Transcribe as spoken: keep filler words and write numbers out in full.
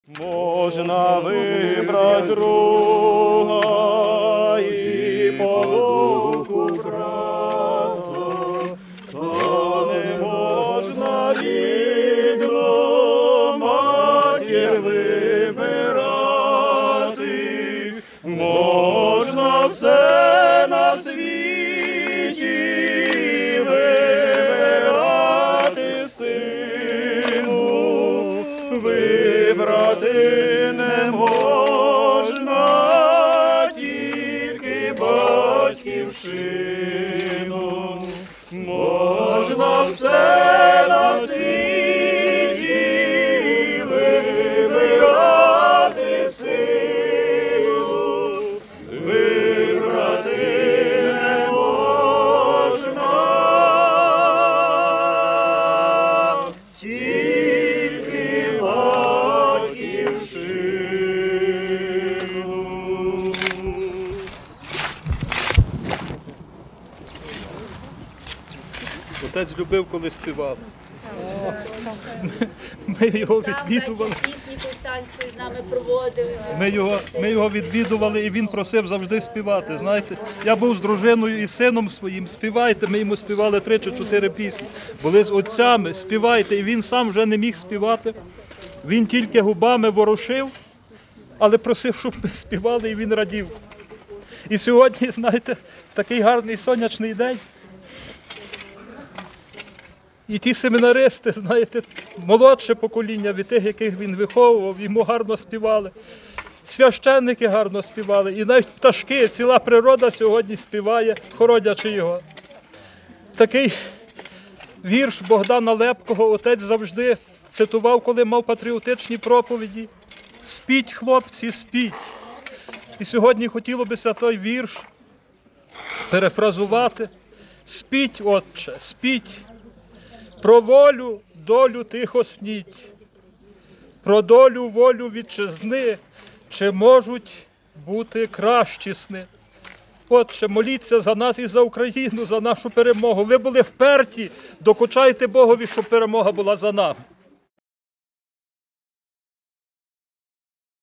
Можна вибрати друга і по духу брата, то не можна рідну матір вибирати. Можна все на світі вибирати, сину, вибрати не можна тільки батьківщину. Можна все на світі вибирати, сину, вибрати не можна тільки батьківщину. Отець любив, коли співав. Ми його відвідували. Пісні повстанської з нами проводили. Ми його, ми його відвідували, і він просив завжди співати. Знаєте, я був з дружиною і сином своїм. Співайте, ми йому співали три чи чотири пісні. Були з отцями, співайте. І він сам вже не міг співати. Він тільки губами ворушив, але просив, щоб ми співали, і він радів. І сьогодні, знаєте, в такий гарний сонячний день. І ті семінаристи, знаєте, молодше покоління від тих, яких він виховував, йому гарно співали. Священники гарно співали. І навіть пташки, ціла природа сьогодні співає, хоронячи його. Такий вірш Богдана Лепкого отець завжди цитував, коли мав патріотичні проповіді. «Спіть, хлопці, спіть». І сьогодні хотілося б той вірш перефразувати. «Спіть, отче, спіть, про волю, долю тихо сніть, про долю, волю вітчизни, чи можуть бути кращі сни». Отче, моліться за нас і за Україну, за нашу перемогу. Ви були вперті, докучайте Богові, щоб перемога була за нами.